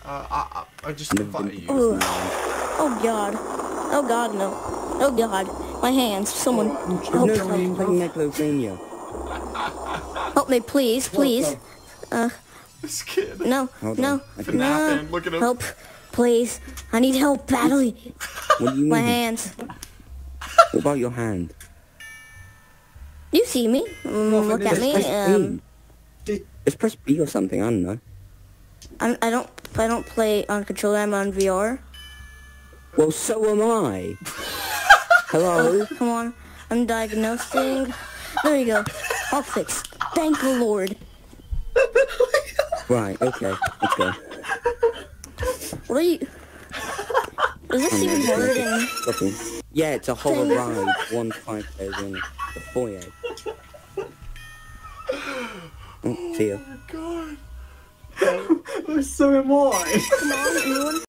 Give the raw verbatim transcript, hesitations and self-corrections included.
Uh, I, I, I just invited you. Oh, oh God. Oh God, no. Oh God. My hands. Someone I'm help. no time playing Megalomania. Help me, please, please. Uh, This kid. no, Hold no, on. I no. Napping, look at him. Help, please. I need help badly. What do you My mean? hands. What about your hand? You see me? Mm, look at me. Press Um, B. Just press B or something, I don't know. I'm, I don't. I don't play on controller. I'm on V R. Well, so am I. Hello? Oh, come on. I'm diagnosing. There you go. All fixed. Thank the Lord. Right, okay, let's go. What are you? Is this even harder than? Okay. Yeah, it's a horror Thank- ride. One five players in the foyer. Oh, see ya. God. So am I. Come on,